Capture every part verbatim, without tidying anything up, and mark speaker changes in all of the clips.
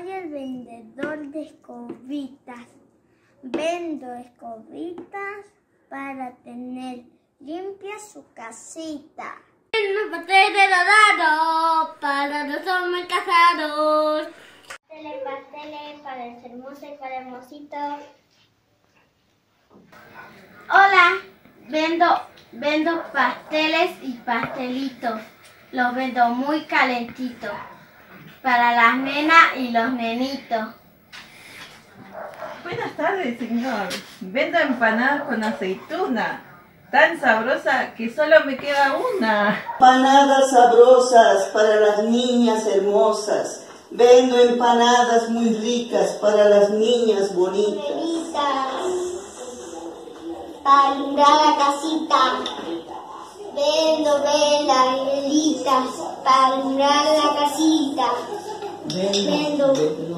Speaker 1: Soy el vendedor de escobitas. Vendo escobitas para tener limpia su casita.
Speaker 2: Unos pasteles dorados para los hombres casados.
Speaker 1: Pasteles, pasteles para el hermoso y para el hermosito.
Speaker 2: Hola, vendo, vendo pasteles y pastelitos. Los vendo muy calentitos para las nenas y los nenitos.
Speaker 3: Buenas tardes, señor. Vendo empanadas con aceituna, tan sabrosa que solo me queda una.
Speaker 4: Empanadas sabrosas para las niñas hermosas. Vendo empanadas muy ricas para las niñas bonitas.
Speaker 1: Velitas para alumbrar la casita. Vendo velas y velitas para alumbrar la casita. Vendo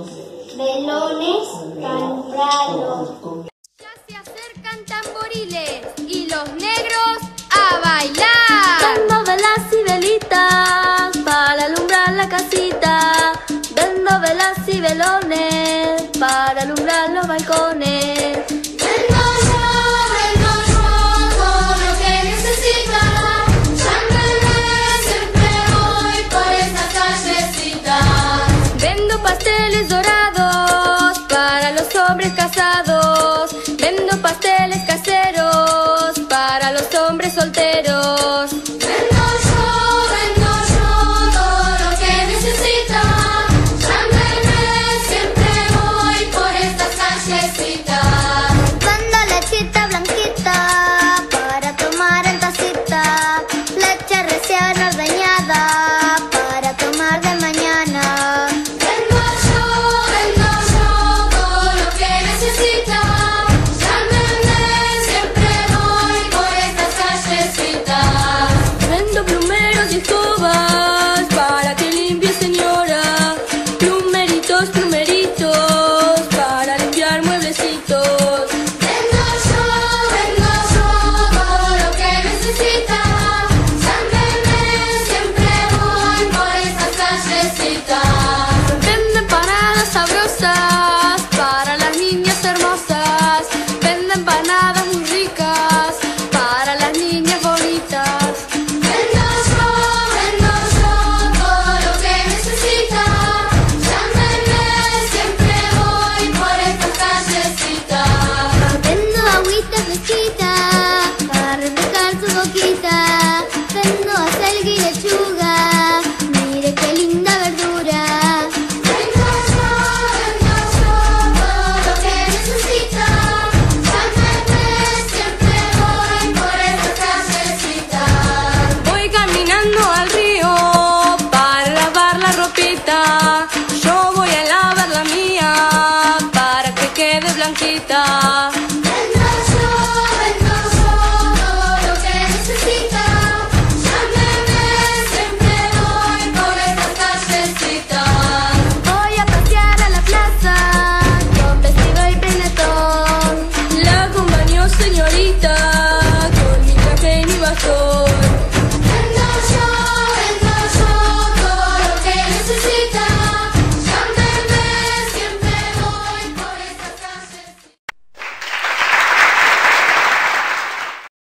Speaker 1: velones para alumbrarlo.
Speaker 5: Ya se acercan tamboriles y los negros a bailar.
Speaker 6: Vendo velas y velitas para alumbrar la casita. Vendo velas y velones para alumbrar los balcones.
Speaker 5: Vendo yo, vendo yo todo lo que necesita. Llámeme, siempre voy por esta callecita.
Speaker 6: Vendo pasteles dorados para los hombres casados. Vendo pasteles caseros para los hombres solteros.
Speaker 5: Vendo yo, vendo yo todo lo que necesita. Llámeme, siempre voy por esta callecita.
Speaker 1: Vendo lechita blanquita para tomar en tacita. Leche recién ordeñada para tomar de mañana.
Speaker 5: Vendo yo, vendo yo todo lo que necesita. Llámeme, siempre voy por estas callecitas.
Speaker 6: Vendo plumeros y escobas para que limpie, señora. Plumeritos, plumeritos para limpiar mueblecitos.
Speaker 5: Vendo yo, vendo yo todo lo que necesita. Llámeme, siempre voy por estas callecitas.
Speaker 6: Vendo empanadas sabrosas para las niñas hermosas. Vendo empanadas muy ricas para las niñas bonitas.
Speaker 5: Vendo yo, vendo yo todo lo que necesita. Llámeme, siempre voy por estas callecitas.
Speaker 1: Vendo agüita fresquita para refrescar su boquita. Vendo acelga y lechuga, mire qué linda verdura.
Speaker 5: Vendo yo, vendo yo todo lo que necesita. Llámeme, siempre voy por estas callecitas.
Speaker 6: Voy caminando al río para lavar la ropita. Yo voy a lavar la mía para que quede blanquita.